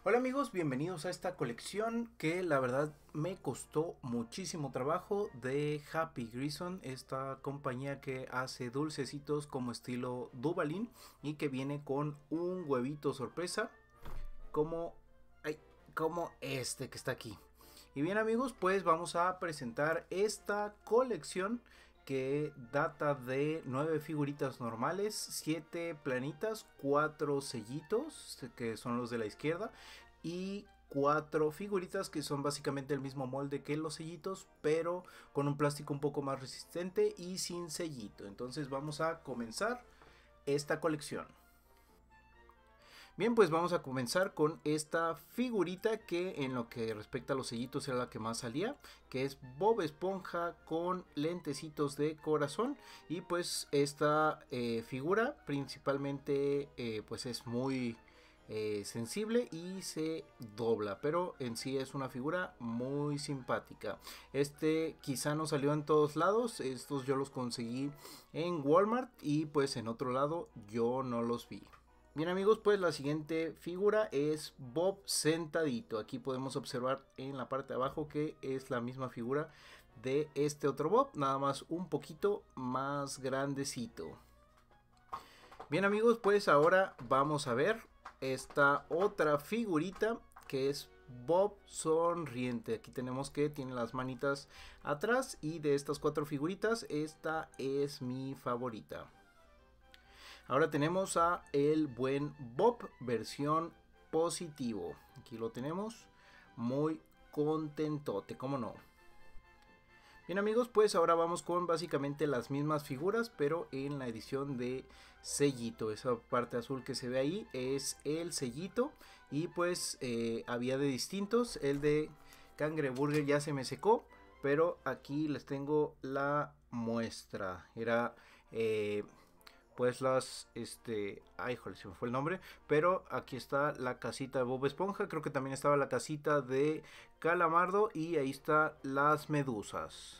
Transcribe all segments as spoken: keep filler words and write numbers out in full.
Hola amigos, bienvenidos a esta colección que la verdad me costó muchísimo trabajo de Happy Grayson, esta compañía que hace dulcecitos como estilo Duvalin y que viene con un huevito sorpresa como, ay, como este que está aquí. Y bien amigos, pues vamos a presentar esta colección que data de nueve figuritas normales, siete planitas, cuatro sellitos que son los de la izquierda y cuatro figuritas que son básicamente el mismo molde que los sellitos, pero con un plástico un poco más resistente y sin sellito. Entonces vamos a comenzar esta colección. Bien, pues vamos a comenzar con esta figurita que en lo que respecta a los sellitos era la que más salía, que es Bob Esponja con lentecitos de corazón. Y pues esta eh, figura principalmente eh, pues es muy eh, sensible y se dobla, pero en sí es una figura muy simpática. Este quizá no salió en todos lados, estos yo los conseguí en Walmart y pues en otro lado yo no los vi. Bien amigos, pues la siguiente figura es Bob sentadito. Aquí podemos observar en la parte de abajo que es la misma figura de este otro Bob, nada más un poquito más grandecito. Bien amigos, pues ahora vamos a ver esta otra figurita que es Bob sonriente. Aquí tenemos que tiene las manitas atrás y de estas cuatro figuritas esta es mi favorita. Ahora tenemos a el buen Bob versión positivo. Aquí lo tenemos muy contentote, como no. Bien amigos, pues ahora vamos con básicamente las mismas figuras, pero en la edición de sellito. Esa parte azul que se ve ahí es el sellito. Y pues eh, había de distintos. El de Cangreburger ya se me secó, pero aquí les tengo la muestra. Era... Eh, pues las, este, ay, joder, se me fue el nombre, pero aquí está la casita de Bob Esponja, creo que también estaba la casita de Calamardo y ahí está las medusas.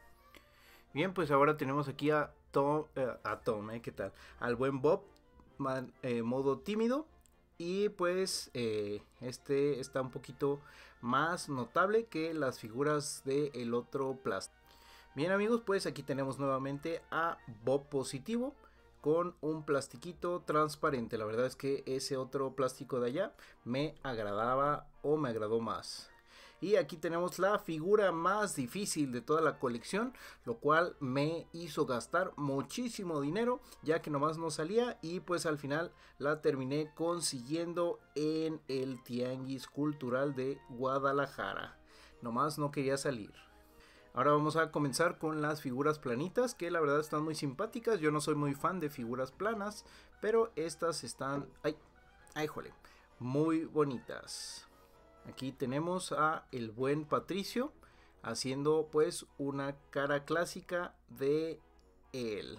Bien, pues ahora tenemos aquí a Tom, eh, a Tom, ¿eh? ¿Qué tal? Al buen Bob, man, eh, modo tímido. Y pues eh, este está un poquito más notable que las figuras del otro plástico. Bien amigos, pues aquí tenemos nuevamente a Bob positivo con un plastiquito transparente. La verdad es que ese otro plástico de allá me agradaba o me agradó más. Y aquí tenemos la figura más difícil de toda la colección, lo cual me hizo gastar muchísimo dinero, ya que nomás no salía y pues al final la terminé consiguiendo en el Tianguis Cultural de Guadalajara. Nomás no quería salir. Ahora vamos a comenzar con las figuras planitas, que la verdad están muy simpáticas. Yo no soy muy fan de figuras planas, pero estas están, ay, ay, jole, muy bonitas. Aquí tenemos a el buen Patricio haciendo pues una cara clásica de él.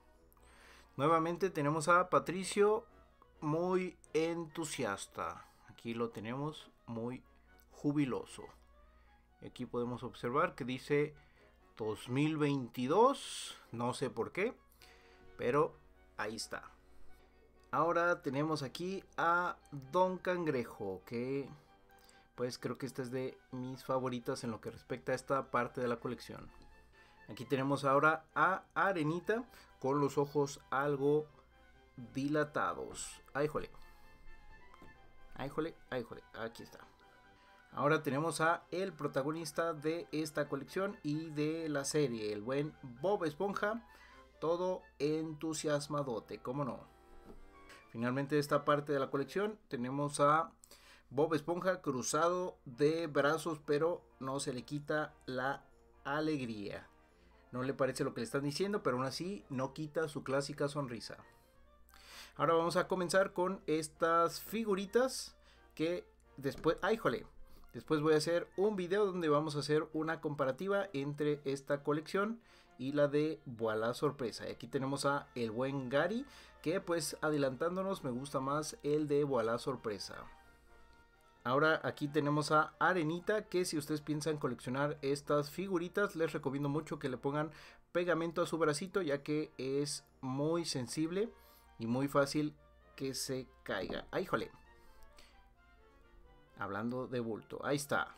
Nuevamente tenemos a Patricio muy entusiasta. Aquí lo tenemos muy jubiloso. Y aquí podemos observar que dice dos mil veintidós, no sé por qué, pero ahí está. Ahora tenemos aquí a Don Cangrejo, que pues creo que esta es de mis favoritas en lo que respecta a esta parte de la colección. Aquí tenemos ahora a Arenita con los ojos algo dilatados. Ay, jole. Ay, jole, ay, jole. Aquí está. Ahora tenemos a el protagonista de esta colección y de la serie, el buen Bob Esponja, todo entusiasmadote, cómo no. Finalmente esta parte de la colección tenemos a Bob Esponja cruzado de brazos, pero no se le quita la alegría. No le parece lo que le están diciendo, pero aún así no quita su clásica sonrisa. Ahora vamos a comenzar con estas figuritas que después... ¡Ay, jole! Después voy a hacer un video donde vamos a hacer una comparativa entre esta colección y la de Voilà Sorpresa. Y aquí tenemos a el buen Gary, que pues adelantándonos me gusta más el de Voilà Sorpresa. Ahora aquí tenemos a Arenita, que si ustedes piensan coleccionar estas figuritas les recomiendo mucho que le pongan pegamento a su bracito, ya que es muy sensible y muy fácil que se caiga. ¡Ay, jole! Hablando de bulto, ahí está.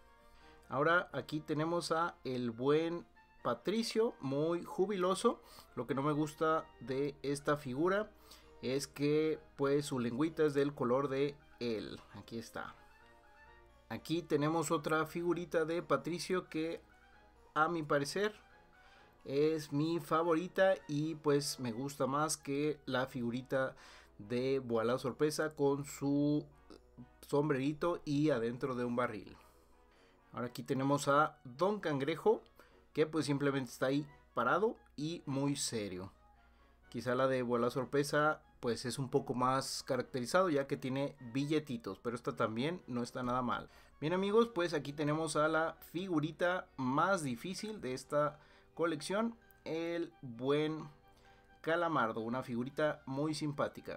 Ahora aquí tenemos a el buen Patricio, muy jubiloso. Lo que no me gusta de esta figura es que pues su lengüita es del color de él. Aquí está. Aquí tenemos otra figurita de Patricio que a mi parecer es mi favorita y pues me gusta más que la figurita de Voilà Sorpresa con su sombrerito y adentro de un barril. Ahora aquí tenemos a Don Cangrejo, que pues simplemente está ahí parado y muy serio. Quizá la de Voilà Sorpresa pues es un poco más caracterizado ya que tiene billetitos, pero esta también no está nada mal. Bien amigos, pues aquí tenemos a la figurita más difícil de esta colección, el buen Calamardo, una figurita muy simpática.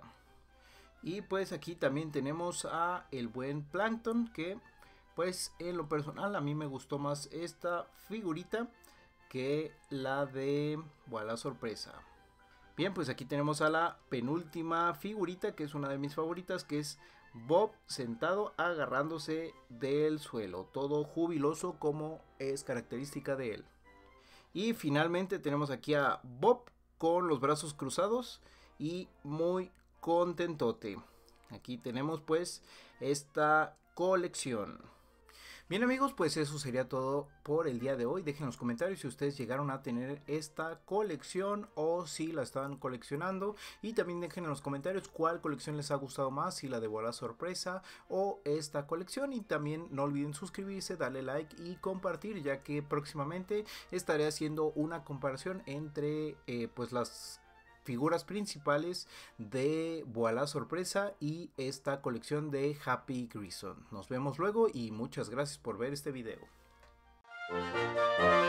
Y pues aquí también tenemos a el buen Plankton, que pues en lo personal a mí me gustó más esta figurita que la de Voilà Sorpresa. Bien, pues aquí tenemos a la penúltima figurita, que es una de mis favoritas, que es Bob sentado agarrándose del suelo, todo jubiloso como es característica de él. Y finalmente tenemos aquí a Bob con los brazos cruzados y muy contentote. Aquí tenemos pues esta colección. Bien amigos, pues eso sería todo por el día de hoy. Dejen en los comentarios si ustedes llegaron a tener esta colección o si la estaban coleccionando. Y también dejen en los comentarios cuál colección les ha gustado más, si la de Voilà Sorpresa o esta colección. Y también no olviden suscribirse, darle like y compartir, ya que próximamente estaré haciendo una comparación entre eh, pues las figuras principales de Voilà Sorpresa y esta colección de Happy Grayson. Nos vemos luego y muchas gracias por ver este video.